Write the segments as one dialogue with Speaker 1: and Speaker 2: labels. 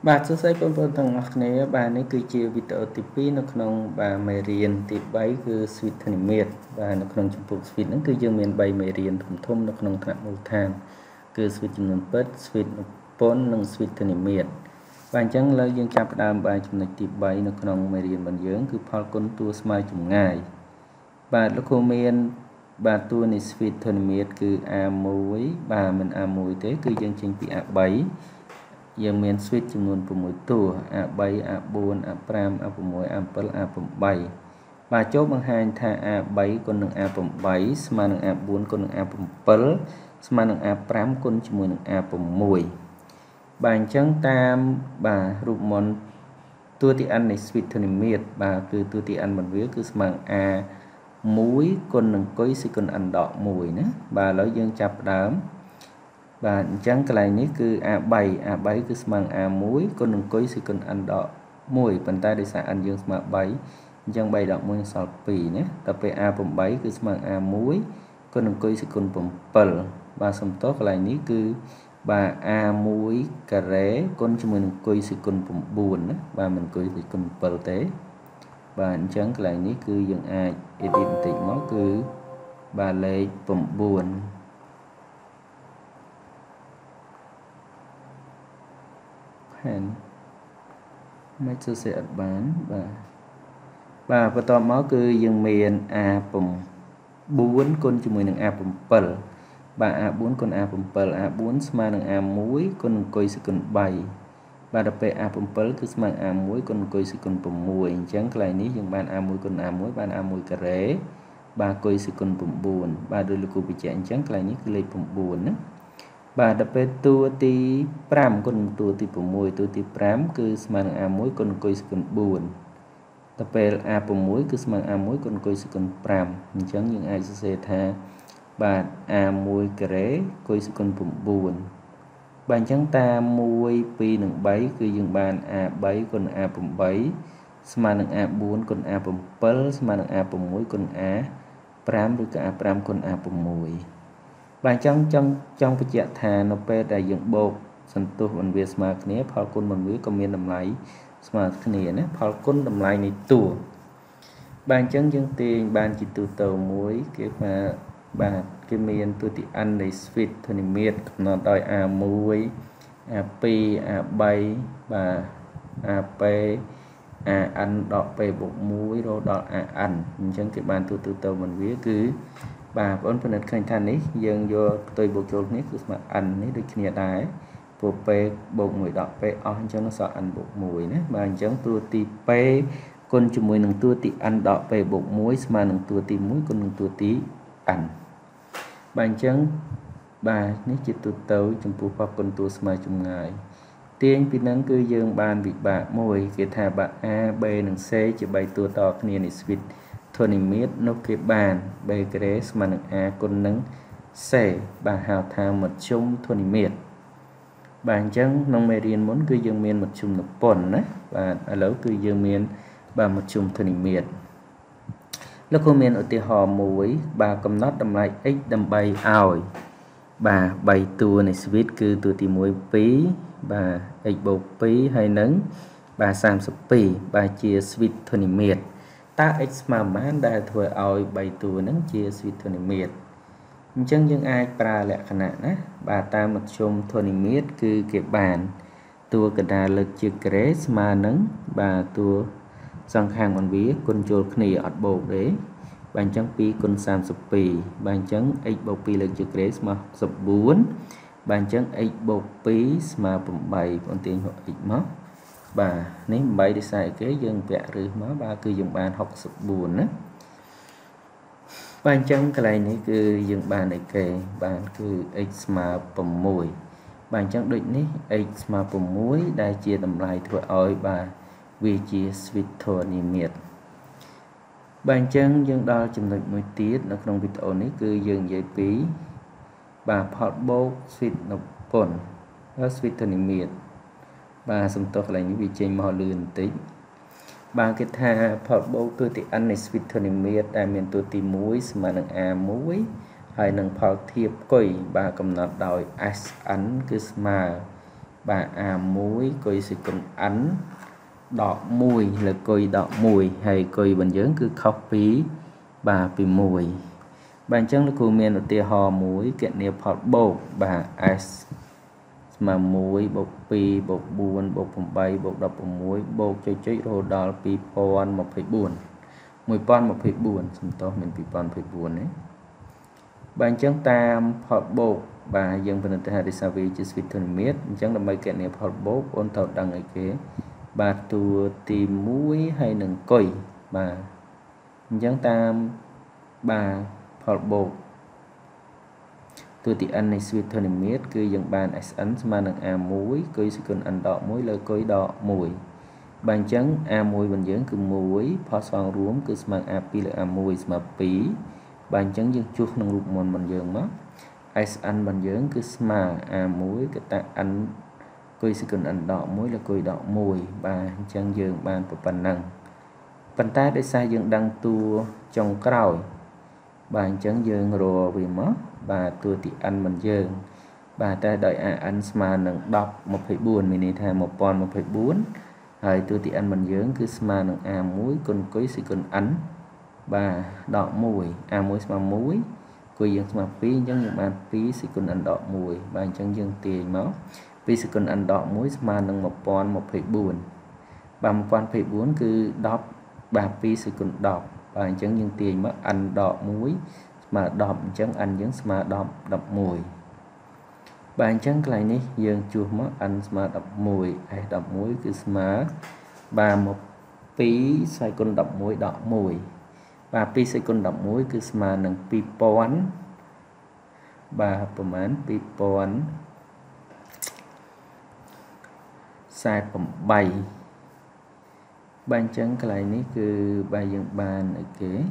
Speaker 1: បាទសួស្តីបងប្អូនទាំងអស់គ្នាបាទនេះគឺជាវីដេអូទី2នៅក្នុងបាទមេរៀនទី3គឺ Suite ធនិមាត្របាទនៅក្នុងចំពោះ Suite ហ្នឹងគឺយើងមាន3មេរៀនធំៗនៅក្នុងថ្នាក់មូលដ្ឋានគឺ Suite ចំនួនពិត Suite និពន្ធនិង Suite ធនិមាត្របាទអញ្ចឹងឥឡូវយើងចាប់ផ្ដើមបាទចំណុចទី3នៅក្នុងមេរៀនរបស់យើងគឺផលគុណតួស្មើចម្ងាយបាទលោកគ្រូមានបាទតួនៃ Suite ធនិមាត្រគឺ A1 បាទមិន A1 ទេគឺយើងចេញពី A3យើងមាន switch ចំនួន6តួ A3 A4 A5 A6 A7 A8 បាទចូលបង្ហាញថា A3 គុណនឹង A8 ស្មើនឹង A4 គុណនឹង A7 ស្មើនឹង A5 គុណជាមួយនឹង A6 បាទអញ្ចឹងតាមបាទរូបមន្តតួទីnនៃ switch ធនិមាត្របាទគឺតួទីnរបស់វាគឺស្មើនឹង A1 គុណនឹងគុយសេគុណ n ដក1ណាបាទឥឡូវយើងចាប់ផ្ដើមបាទអញ្ចឹងកន្លែងនេះគឺ A3 គឺស្មើនឹង A1 គុណនឹងគុយសេគុណ n ដក1ប៉ុន្តែដោយសារ n យើងស្មើ3អញ្ចឹង3ដក1នឹងសល់2ណាដល់ពេល A8 គឺស្មើនឹង A1 គុណនឹងគុយសេគុណ7បាទសំទោសកន្លែងនេះគឺបាទ A1 ការ៉េគុណជាមួយនឹងគុយសេគុណ9ណាបាទមិនគុយសេគុណ7ទេបាទអញ្ចឹងកន្លែងនេះគឺយើងអាច edit បន្តិចមកគឺបាទលេខ9មិនសរសេរអត់បានបាទបន្តមកគឺយើងមាន A4 គុណជាមួយនឹង A7 បាទ A4 គុណ A7 A4 ស្មើនឹង A1 គុណនឹងគុយសេគុណ3បាទដល់ពេល A7 គឺស្មើនឹង A1 គុណនឹងគុយសេគុណ6អញ្ចឹងកន្លែងនេះយើងបាន A1 គុណ A1 បាន A1 ការ៉េបាទគុយសេគុណ9បាទដោយលោកគ្រូបញ្ជាក់អញ្ចឹងកន្លែងនេះគឺលេខ9ណាបាទដល់ពេលតួទី5គុណនឹងតួទី6តួទី5គឺស្មើនឹង A1 គុណនឹងគុយសេគុណ4ដល់ពេល A6 គឺស្មើនឹង A1 គុណគុយសេគុណ5អញ្ចឹងយើងអាចសរសេរថាបាទ A1 ការ៉េគុយសេគុណ9បាទអញ្ចឹងតាម1 2និង3គឺយើងបាន A3 គុណ A8 ស្មើនឹង A4 គុណ A7 ស្មើនឹង A6 គុណ A5 ឬក៏ A5 គុណ A6បាទចង់បញ្ជាក់ថានៅពេលដែលយើងបូកសន្ទុះបន្វាស្មើគ្នាផលគុណបន្វាក៏មានតម្លៃស្មើគ្នាណាផលគុណតម្លៃនៃតួបាទអញ្ចឹងយើងទាញបានជាទូទៅមួយគេថាបាទគេមានតួទីnនៃ switch ធនិមាត្រកំណត់ដោយ A1 A2 A3 បាទ AP AN ដក P បូក1រហូតដល់ AN អញ្ចឹងគេបានទូទៅបន្វាគឺបាទបងប្អូនពិនិត្យឃើញថានេះយើងយកផ្ទុយបូកចូលគ្នាគឺស្មើ n នេះដូចគ្នាដែរព្រោះ p បូក1ដក p អស់អញ្ចឹងសល់ n បូក1ណាបាទអញ្ចឹងតួទី p គុណជាមួយនឹងតួទី n ដក p បូក1ស្មើនឹងតួទី1គុណនឹងតួទី n បាទអញ្ចឹងបាទនេះជាទូទៅចំពោះផលគុណតួស្មើចម្ងាយទាញពីនឹងគឺយើងបានវិបាកមួយគេថាបាទ A B និង C ជា3តួតគ្នានៃ switch ធនិមាត្រនោះគេបាន B ការ៉េស្មើនឹង A គុណនឹង C បាទហៅថាមធ្យមធនិមាត្របាទអញ្ចឹងក្នុងមេរៀនមុនគឺយើងមានមធ្យមនិពន្ធណាបាទឥឡូវគឺយើងមានបាទមធ្យមធនិមាត្រលោកគ្រូមានឧទាហរណ៍មួយបាទកំណត់តម្លៃ x ដើម្បីឲ្យបាទ3តួនៃ switch គឺតួទី1 2បាទ x បូក2ហើយនឹងបាទ32បាទជា switch ធនិមាត្រតើ x ស្មើប៉ុន្មានដែលធ្វើឲ្យ3តួហ្នឹងជា switch ធនិមាត្រអញ្ចឹងយើងអាចប្រើលក្ខណៈណាបាទតាមមធ្យមធនិមាត្រគឺគេបានតួកណ្ដាលលើកជាការ៉េស្មើនឹងបាទតួសងខាងបន្វាគុណចូលគ្នាអត់បូកទេបាទអញ្ចឹង2គុណ32បាទអញ្ចឹង x បូក2លើកជាការ៉េស្មើ64បាទអញ្ចឹង x បូក2ស្មើ8បងទាញ x មកបាទនេះ8ដោយសារគេយើងពាក់រឹសមកបាទគឺយើងបាន64ណាបាទអញ្ចឹងកន្លែងនេះគឺយើងបានអីគេបានគឺ x ស្មើ6បាទអញ្ចឹងដូចនេះ x ស្មើ6ដែលជាតម្លៃធ្វើឲ្យបាទវាជា switch ធនិមាត្របាទអញ្ចឹងយើងដល់ចំណុចមួយទៀតនៅក្នុងវីដេអូនេះគឺយើងនិយាយពីបាទផលបូក switch និពន្ធហើយ switch ធនិមាត្របាទសំទោសកន្លែងនេះវាចេញមកលឿនបន្តិចបាទគេថាផលបូកតួទី n នៃ switch ធនិមាត្រដែលមានតួទី1ស្មើនឹង A1 ហើយនឹងផលធៀបគុយបាទកំណត់ដោយ SN គឺស្មើ bà A1 coi sự cần ảnh đọt mùi là coi đọt mùi hay coi bình dưỡng cứ copy bà bị mùi bạn chẳng là cô miền ở tia hò mũi kiện niệm phật bột bà S mà mũi bột pi bột buồn bột phòng bay bột đập của mũi bột chơi rô đỏ pi pon 1,4 mùi pon 1,4 chúng tôi mình pi pon 1,4 đấy bạn chẳng tam phật bột bà dân bên đây sa vi chỉ suy thân miết chẳng là mấy kiện niệm phật bột ôn tàu đăng ở kế bà tua tìm mũi hay nâng coi bà chẳng tam bà phật bột tôi thì anh này suy thân miết cứ dân bàn SN mà nâng A muối cứ sẽ cần ăn đỏ muối lời coi đỏ mùi bàn chấn A muối bình dưỡng cứ muối phó soạn ruống cứ mang A pi là A muối mà pí bàn chấn dân chuột nâng lục môn bình dưỡng mất SN bình dưỡng cứ mà A muối cái ta ăn coi sẽ cần ăn đỏ muối là coi đỏ mùi bàn chấn dương bàn của bàn năng bàn ta để sai dân đăng tua trong cõi bàn chấn dương rồi vì mất bà tôi thì ăn mình dừng bà ta đợi ăn mà nâng đọc 1,4 mình thay 1 pon 1,4 rồi tôi thì ăn mình dưỡng cứ mà nâng muối con quý sự con ánh bà đọ mùi muối mà muối cô dân mà phí giống như bạn phí sự con ăn đọ mùi bàn chân dương tiền máu vì sự con ăn đọ muối mà nâng 1 pon 1,4 bà 1 pon 1,4 cứ đọc bà phí sự con đọc bàn chân dương tiền mất ăn đọ muối mà đọc chẳng anh giống mà đọc mùi bạn chẳng lại ní dương chua mất anh mà đọc mùi hay đọc muối cứ mà bà một phí xoay con đọc muối đọ mùi bà phí xoay con đọc muối cứ mà nâng pi pon bà phẩm án pi pon sai phẩm 7 bạn chẳng lại ní cứ bài dương bàn ở kế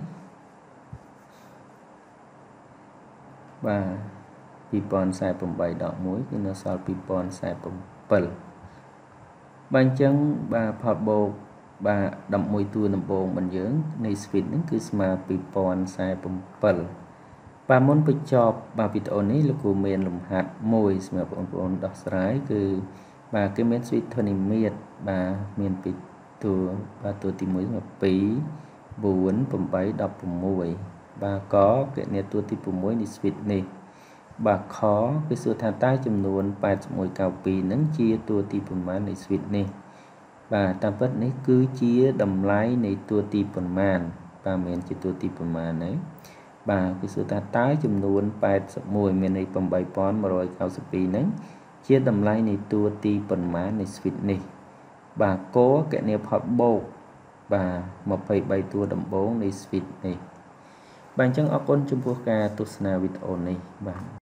Speaker 1: bà pipon sai phẩm 7 đỏ muối thì nó sao pipon sai phẩm 7 bàn chân bà phật bột bà đậm mùi tua nằm bồn bình dưỡng này spin nó cứ mà pipon sai phẩm 7 bà muốn bị chọc bà bị ổn ấy là của mình làm hạt mùi mà bọn đọc sái cứ bà cái men suy thân miệt bà miền bị tua bà tua tìm muối mà pí 4 phẩm 7 đọc phẩm mùi bà có cái này tua tí phẩm muối đi spin này bà khó cái sự tham tác chấm nuôn 81 cao pì nắng chia tua tí phần màn này sweet này bà tam vật này cứ chia đầm lái này tua tí phần màn bà mình chỉ tua tí phần màn đấy bà cái sự tham tác chấm nuôn 81 mình này phần 7 pon mà rồi cao pì nắng chia đầm lái này tua tí phần màn này sweet này bà có cái này phật bột bà 1,7 tua đầm 4 này sweet này bạn chẳng ở con chung quốc ca tu sna video này bạn